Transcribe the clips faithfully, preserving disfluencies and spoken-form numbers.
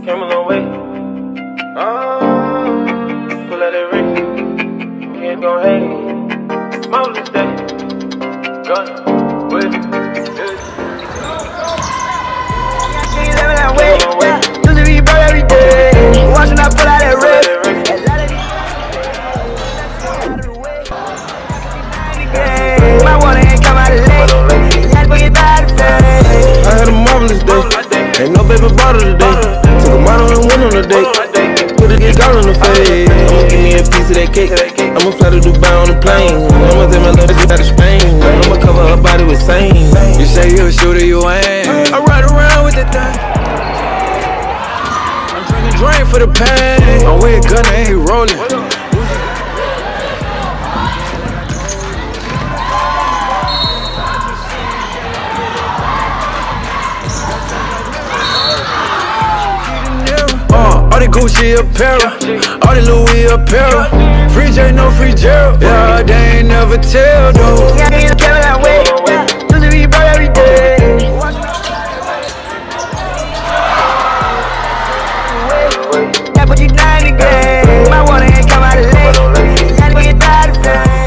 Came a long way. Oh, pull out that ring. Can't go hate. Smokeless day. Gun with it. She living that way. Used to be broke every day. Watching I pull out that ring. My water ain't come out of lake. Let's bring it back to face. I had a marvelous day. Ain't no baby bottle today. Took a model and went on a date. Put a get all in the face. I'ma give me a piece of that cake. I'ma fly to Dubai on the plane. I'ma take my love out of Spain. I'ma cover her body with same. You say you a shooter, you ain't. I ride around with that thing. I'm drinking drink for the pain. I'm with a gun and he rolling. All the Gucci apparel, all the Louis apparel. Free J, no free Gerald. Yeah, they ain't never tell though. Yeah, they ain't coming that way. Used to be broke every day. Yeah, put you down again. My water ain't come out of lake. Let's bring it back to face.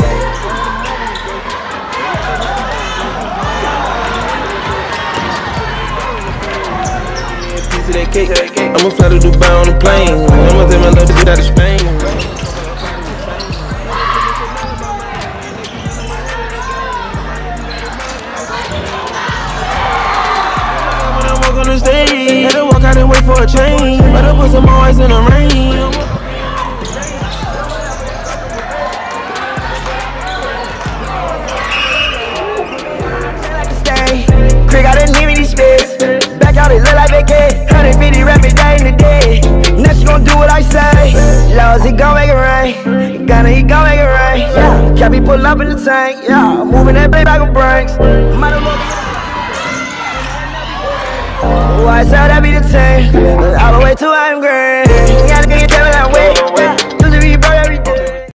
That cake. I'ma fly to Dubai on the plane. I'ma take my love out of Spain. When I walk on the stage, had to walk out and wait for a train. Better put some more ice in the rain. Crick, I didn't need me this space. Back out, it look like vacay. one hundred fifty rappers day in the day. Now she gon' do what I say. Laws, he gon' make it rain. Gunna, he gon' make it rain. Yeah, Cappy pull up in the tank. Yeah, moving that baby back with brakes. Why so that be the same? All the way to I'm green.